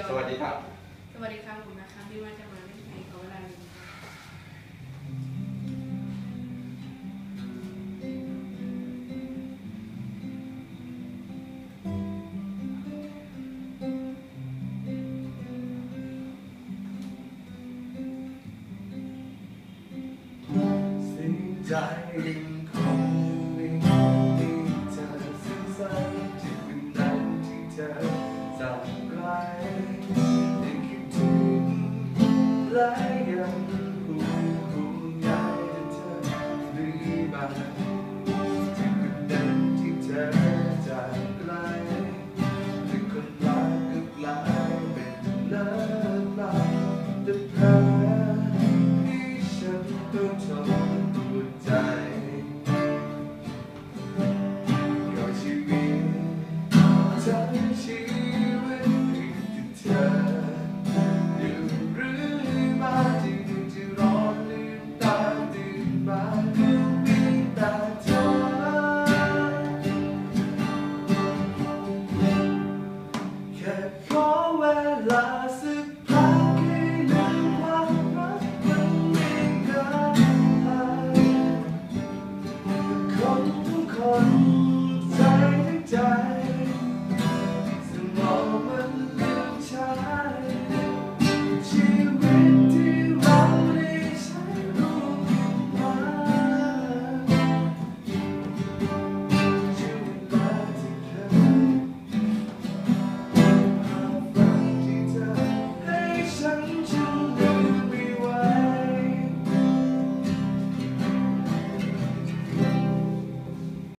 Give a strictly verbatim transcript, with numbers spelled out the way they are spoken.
ยวสวัสดีครับสวัสดีครับผมนะคะพี่ว่าจะมาเล่นเพลงขอเวลาหนึ่งสิ้นใจยังคงไม่มีเธอซึ้งสันที่วันนั้นที่เธอจากไกลยังคิดถึงและยังห่วงห่วงใยเธอหรือบ้างที่วันนั้นที่เธอจากไกลแต่คนรักก็กลายเป็นเลิกลาแต่แพ้ที่ฉันต้องทนหัวใจก็ชีวิตทั้งชีวิตมีแต่เธออยู่หรือมาที่ดึงที่ร้อนลืมตาตื่นมาก็มีแต่เธอแค่ขอเวลาสั